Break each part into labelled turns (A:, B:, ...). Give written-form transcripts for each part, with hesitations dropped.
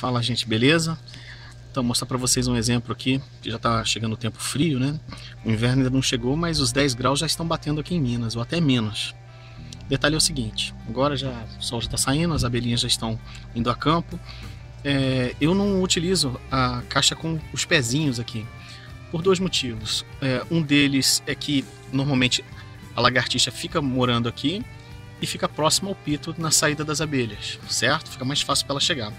A: Fala, gente, beleza? Então, mostrar para vocês um exemplo aqui, que já está chegando o tempo frio, né? O inverno ainda não chegou, mas os 10 graus já estão batendo aqui em Minas, ou até menos. O detalhe é o seguinte, agora o sol já está saindo, as abelhinhas já estão indo a campo. Eu não utilizo a caixa com os pezinhos aqui, por dois motivos. Um deles é que, normalmente, a lagartixa fica morando aqui e fica próximo ao pito na saída das abelhas, certo? Fica mais fácil para ela chegar.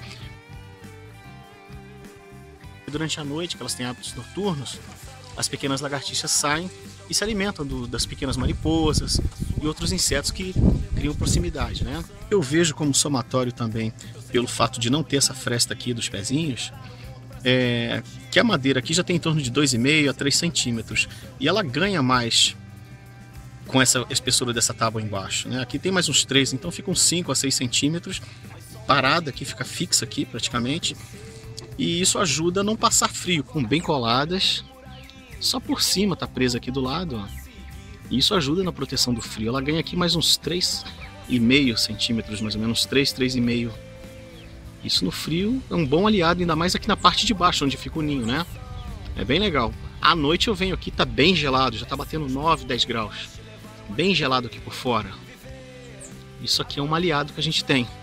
A: Durante a noite, que elas têm hábitos noturnos, as pequenas lagartixas saem e se alimentam das pequenas mariposas e outros insetos que criam proximidade, né? Eu vejo como somatório também, pelo fato de não ter essa fresta aqui dos pezinhos, que a madeira aqui já tem em torno de 2,5 a 3 centímetros e ela ganha mais com essa espessura dessa tábua embaixo, né? Aqui tem mais uns 3, então fica uns 5 a 6 centímetros parada aqui, fica fixa aqui praticamente. E isso ajuda a não passar frio, com bem coladas. Só por cima tá presa aqui do lado, ó. E isso ajuda na proteção do frio. Ela ganha aqui mais uns 3,5 centímetros, mais ou menos 3,5. Isso no frio é um bom aliado, ainda mais aqui na parte de baixo, onde fica o ninho, né? É bem legal. À noite eu venho aqui, tá bem gelado, já tá batendo 9, 10 graus. Bem gelado aqui por fora. Isso aqui é um aliado que a gente tem.